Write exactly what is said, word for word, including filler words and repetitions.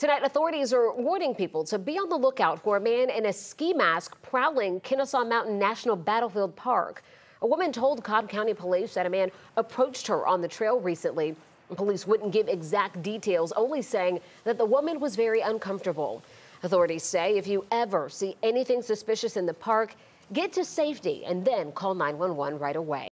Tonight, authorities are warning people to be on the lookout for a man in a ski mask prowling Kennesaw Mountain National Battlefield Park. A woman told Cobb County Police that a man approached her on the trail recently. Police wouldn't give exact details, only saying that the woman was very uncomfortable. Authorities say if you ever see anything suspicious in the park, get to safety and then call nine one one right away.